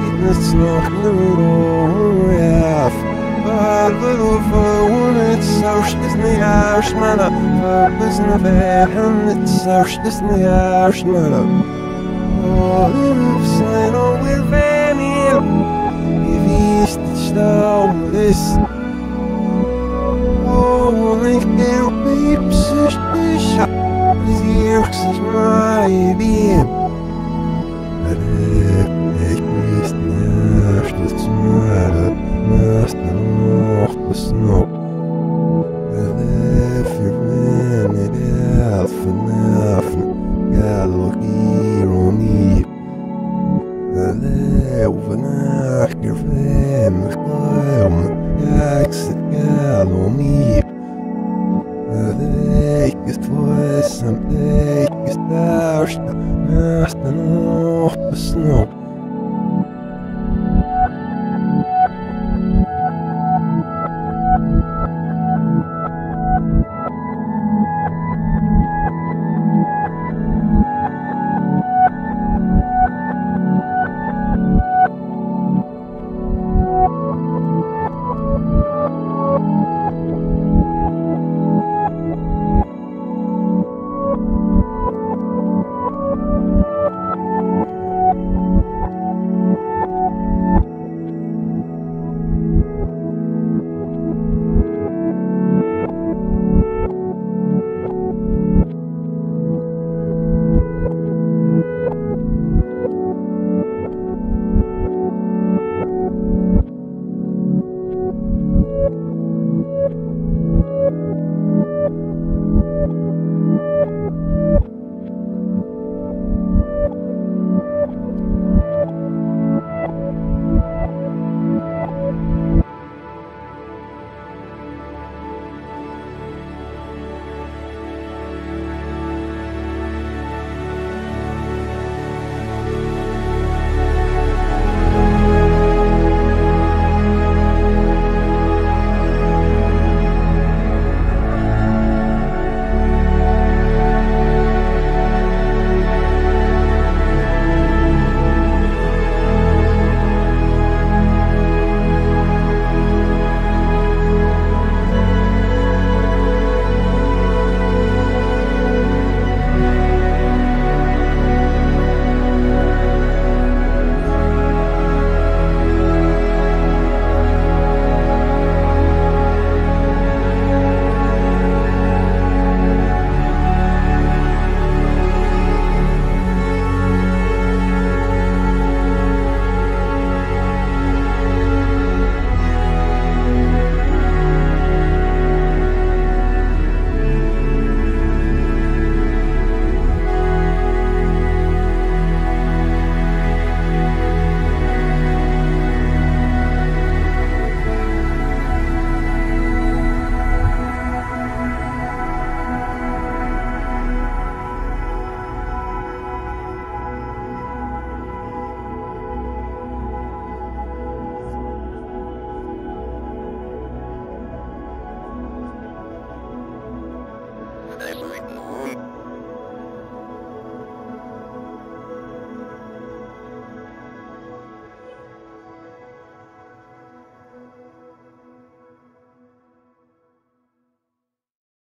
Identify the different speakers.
Speaker 1: It's not nur ja. Little phone, it's so Disney Ashmana. Purpose in the van, it's so Disney Ashmana. Oh, little sign, oh, we're vanning. If he's down this. Oh, they can't be suspicious. His ears is my being. But if he's not, it's not. Naast de snow. If you're in it, enough, got here on me. Overnight, your family, exit, got on me. Take his voice and take his dash, naast de snow.